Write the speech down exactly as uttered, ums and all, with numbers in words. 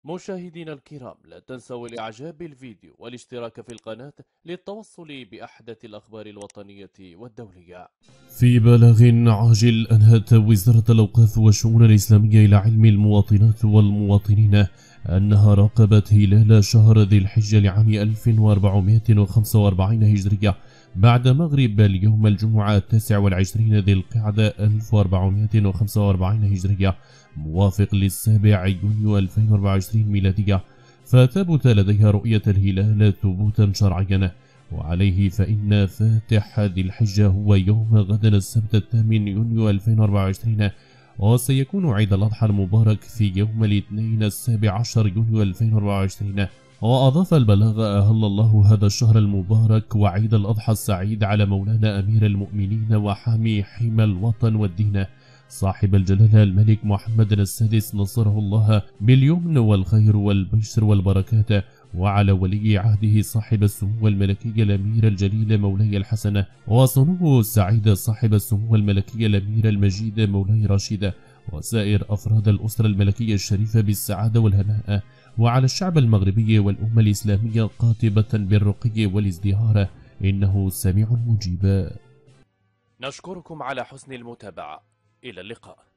مشاهدينا الكرام، لا تنسوا الاعجاب بالفيديو والاشتراك في القناة للتوصل بأحدث الأخبار الوطنية والدولية. في بلاغ عاجل أنهت وزارة الأوقاف والشؤون الإسلامية إلى علم المواطنات والمواطنين أنها راقبت هلال شهر ذي الحجة لعام ألف وأربعمائة وخمسة وأربعين هجرية بعد مغرب اليوم الجمعة التاسع والعشرين ذي القعدة ألف وأربعمائة وخمسة وأربعين هجرية موافق للسابع يونيو ألفين وأربعة وعشرين ميلادية، فثبت لديها رؤية الهلال ثبوتا شرعيا، وعليه فإن فاتح ذي الحجة هو يوم غدا السبت الثامن يونيو ألفين وأربعة وعشرين، وسيكون عيد الأضحى المبارك في يوم الاثنين السابع عشر يونيو ألفين وأربعة وعشرين. وأضاف البلاغ: أهل الله هذا الشهر المبارك وعيد الأضحى السعيد على مولانا أمير المؤمنين وحامي حمى الوطن والدين صاحب الجلالة الملك محمد السادس نصره الله باليمن والخير والبشر والبركات، وعلى ولي عهده صاحب السمو الملكي الأمير الجليل مولاي الحسن، وصنوه السعيد صاحب السمو الملكي الأمير المجيد مولاي رشيد، وسائر أفراد الأسرة الملكية الشريفة بالسعادة والهناء، وعلى الشعب المغربي والأمة الإسلامية قاطبة بالرقي والازدهار، إنه سميع مجيب. نشكركم على حسن المتابعة. إلى اللقاء.